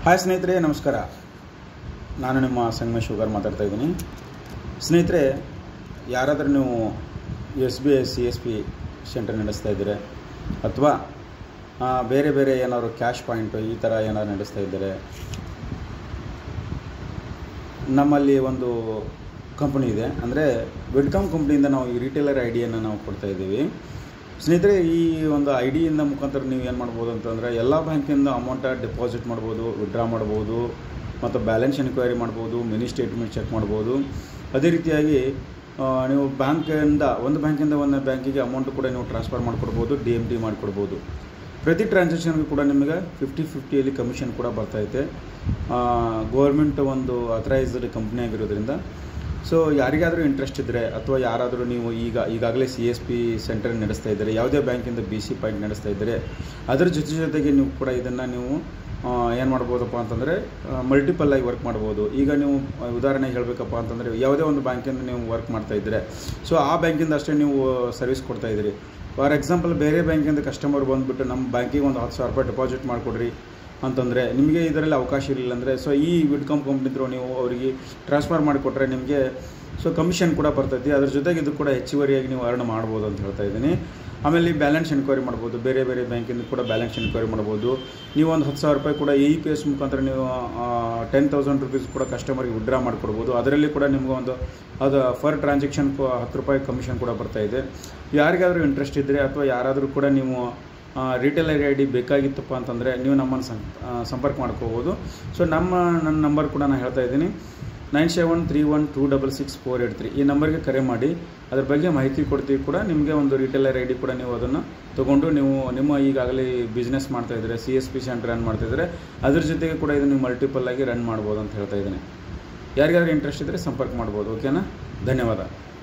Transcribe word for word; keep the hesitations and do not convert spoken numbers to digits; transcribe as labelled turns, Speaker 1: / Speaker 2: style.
Speaker 1: Hi ಸ್ನೇಹಿತರೆ, ನಮಸ್ಕಾರ. ನಾನು ನಿಮ್ಮ ಸಂಗಮೇಶ್ ಶುಗರ್ ಮಾತಾಡ್ತಾ ಇದ್ದೀನಿ. ಸ್ನೇಹಿತರೆ, ಯಾರಾದರೂ ನೀವು S B I C S P centre ನಡೆಸ್ತಾ ಇದ್ದರೆ ಅಥವಾ ಬೇರೆ ಬೇರೆ ಏನಾದ್ರು ಕ್ಯಾಶ್ ಪಾಯಿಂಟು ಈ ಥರ ಏನಾದ್ರು ನಡೆಸ್ತಾ ಇದ್ದರೆ, ನಮ್ಮಲ್ಲಿ ಒಂದು ಕಂಪ್ನಿ ಇದೆ. ಅಂದರೆ ವಿಡ್ಕಾಮ್ ಕಂಪ್ನಿಯಿಂದ ನಾವು ಈ ರಿಟೇಲರ್ ಐ ಡಿಯನ್ನು ನಾವು ಕೊಡ್ತಾ ಇದ್ದೀವಿ. ಸ್ನೇಹಿತರೆ, ಈ ಒಂದು ಐ ಡಿಯಿಂದ ಮುಖಾಂತರ ನೀವು ಏನು ಮಾಡ್ಬೋದು ಅಂತಂದರೆ, ಎಲ್ಲ ಬ್ಯಾಂಕಿಂದ ಅಮೌಂಟ ಡೆಪಾಸಿಟ್ ಮಾಡ್ಬೋದು, ವಿಡ್ರಾ ಮಾಡ್ಬೋದು, ಮತ್ತು ಬ್ಯಾಲೆನ್ಸ್ ಎನ್ಕ್ವೈರಿ ಮಾಡ್ಬೋದು, ಮಿನಿ ಸ್ಟೇಟ್ಮೆಂಟ್ ಚೆಕ್ ಮಾಡ್ಬೋದು. ಅದೇ ರೀತಿಯಾಗಿ ನೀವು ಬ್ಯಾಂಕಿಂದ ಒಂದು ಬ್ಯಾಂಕಿಂದ ಒಂದು ಬ್ಯಾಂಕಿಗೆ ಅಮೌಂಟ್ ಕೂಡ ನೀವು ಟ್ರಾನ್ಸ್ಫರ್ ಮಾಡಿಕೊಡ್ಬೋದು, ಡಿ ಎಮ್ ಡಿ ಮಾಡಿಕೊಡ್ಬೋದು. ಪ್ರತಿ ಟ್ರಾನ್ಸಾಕ್ಷನ್ಗೂ ಕೂಡ ನಿಮಗೆ ಫಿಫ್ಟಿ ಫಿಫ್ಟಿಯಲ್ಲಿ ಕಮಿಷನ್ ಕೂಡ ಬರ್ತೈತೆ. ಗೌರ್ಮೆಂಟ್ ಒಂದು ಅಥರೈಸ್ಡ್ ಕಂಪ್ನಿ ಆಗಿರೋದ್ರಿಂದ ಸೊ ಯಾರಿಗಾದರೂ ಇಂಟ್ರೆಸ್ಟ್ ಇದ್ದರೆ ಅಥವಾ ಯಾರಾದರೂ ನೀವು ಈಗ ಈಗಾಗಲೇ ಸಿ ಎಸ್ ಪಿ ಸೆಂಟರ್ ನಡೆಸ್ತಾ ಇದ್ದರೆ, ಯಾವುದೇ ಬ್ಯಾಂಕಿಂದ ಬಿ ಸಿ ಪಾಯಿಂಟ್ ನಡೆಸ್ತಾ ಇದ್ದರೆ, ಅದರ ಜೊತೆ ಜೊತೆಗೆ ನೀವು ಕೂಡ ಇದನ್ನು ನೀವು ಏನು ಮಾಡ್ಬೋದಪ್ಪ ಅಂತಂದರೆ ಮಲ್ಟಿಪಲ್ ಆಗಿ ವರ್ಕ್ ಮಾಡ್ಬೋದು. ಈಗ ನೀವು ಉದಾಹರಣೆಗೆ ಹೇಳಬೇಕಪ್ಪ ಅಂತಂದರೆ, ಯಾವುದೇ ಒಂದು ಬ್ಯಾಂಕಿಂದ ನೀವು ವರ್ಕ್ ಮಾಡ್ತಾ ಇದ್ದರೆ, ಸೊ ಆ ಬ್ಯಾಂಕಿಂದ ಅಷ್ಟೇ ನೀವು ಸರ್ವಿಸ್ ಕೊಡ್ತಾ ಇದ್ದೀರಿ. ಫಾರ್ ಎಕ್ಸಾಂಪಲ್, ಬೇರೆ ಬ್ಯಾಂಕಿಂದ ಕಸ್ಟಮರ್ ಬಂದುಬಿಟ್ಟು ನಮ್ಮ ಬ್ಯಾಂಕಿಗೆ ಒಂದು ಹತ್ತು ಸಾವಿರ ರೂಪಾಯಿ ಡೆಪಾಸಿಟ್ ಮಾಡಿಕೊಡ್ರಿ ಅಂತಂದರೆ ನಿಮಗೆ ಇದರಲ್ಲಿ ಅವಕಾಶ ಇರಲಿಲ್ಲ ಅಂದರೆ, ಸೊ ಈ ವಿಡ್ಕಾಮ್ ಕಂಪ್ನಿದ್ರು ನೀವು ಅವರಿಗೆ ಟ್ರಾನ್ಸ್ಫರ್ ಮಾಡಿಕೊಟ್ರೆ ನಿಮಗೆ ಸೊ ಕಮಿಷನ್ ಕೂಡ ಬರ್ತೈತಿ. ಅದ್ರ ಜೊತೆಗೆ ಇದು ಕೂಡ ಹೆಚ್ಚುವರಿಯಾಗಿ ನೀವು ಅರ್ನ್ ಮಾಡ್ಬೋದು ಅಂತ ಹೇಳ್ತಾ ಇದ್ದೀನಿ. ಆಮೇಲೆ ಬ್ಯಾಲೆನ್ಸ್ ಎನ್ಕ್ವೈರಿ ಮಾಡ್ಬೋದು, ಬೇರೆ ಬೇರೆ ಬ್ಯಾಂಕಿಂದ ಕೂಡ ಬ್ಯಾಲೆನ್ಸ್ ಎನ್ಕ್ವೈರಿ ಮಾಡ್ಬೋದು. ನೀವು ಒಂದು ಹತ್ತು ಸಾವಿರ ರೂಪಾಯಿ ಕೂಡ ಎ ಇ ಪಿ ಎಸ್ ಮುಖಾಂತರ ನೀವು ಟೆನ್ ತೌಸಂಡ್ ರುಪೀಸ್ ಕೂಡ ಕಸ್ಟಮರ್ಗೆ ವಿಡ್ರಾ ಮಾಡಿಕೊಡ್ಬೋದು. ಅದರಲ್ಲಿ ಕೂಡ ನಿಮ್ಗೆ ಒಂದು ಅದು ಫರ್ ಟ್ರಾನ್ಸಾಕ್ಷನ್ ಹತ್ತು ರೂಪಾಯಿ ಕಮಿಷನ್ ಕೂಡ ಬರ್ತಾಯಿದೆ. ಯಾರಿಗಾದರೂ ಇಂಟ್ರೆಸ್ಟ್ ಇದ್ದರೆ ಅಥವಾ ಯಾರಾದರೂ ಕೂಡ ನೀವು ರಿಟೇಲರ್ ಐ ಡಿ ಬೇಕಾಗಿತ್ತಪ್ಪ ಅಂತಂದರೆ ನೀವು ನಮ್ಮನ್ನು ಸಂಪರ್ಕ ಮಾಡ್ಕೋಬೋದು. ಸೊ ನಮ್ಮ ನನ್ನ ನಂಬರ್ ಕೂಡ ನಾನು ಹೇಳ್ತಾ ಇದ್ದೀನಿ, nine seven three one two double six four eight three ಈ ನಂಬರ್ಗೆ ಕರೆ ಮಾಡಿ ಅದ್ರ ಬಗ್ಗೆ ಮಾಹಿತಿ ಕೊಡ್ತೀವಿ. ಕೂಡ ನಿಮಗೆ ಒಂದು ರಿಟೇಲರ್ ಐ ಡಿ ಕೂಡ ನೀವು ಅದನ್ನು ತೊಗೊಂಡು ನೀವು ನಿಮ್ಮ ಈಗಾಗಲೇ ಬಿಸ್ನೆಸ್ ಮಾಡ್ತಾಯಿದ್ರೆ, C S P centre run ಮಾಡ್ತಾಯಿದ್ರೆ, ಅದ್ರ ಜೊತೆಗೆ ಕೂಡ ಇದು ನೀವು ಮಲ್ಟಿಪಲ್ ಆಗಿ ರನ್ ಮಾಡ್ಬೋದು ಅಂತ ಹೇಳ್ತಾ ಇದ್ದೀನಿ. ಯಾರಿಗಾದ್ರೂ ಇಂಟ್ರೆಸ್ಟ್ ಇದ್ದರೆ ಸಂಪರ್ಕ ಮಾಡ್ಬೋದು. ಓಕೆನಾ? ಧನ್ಯವಾದ.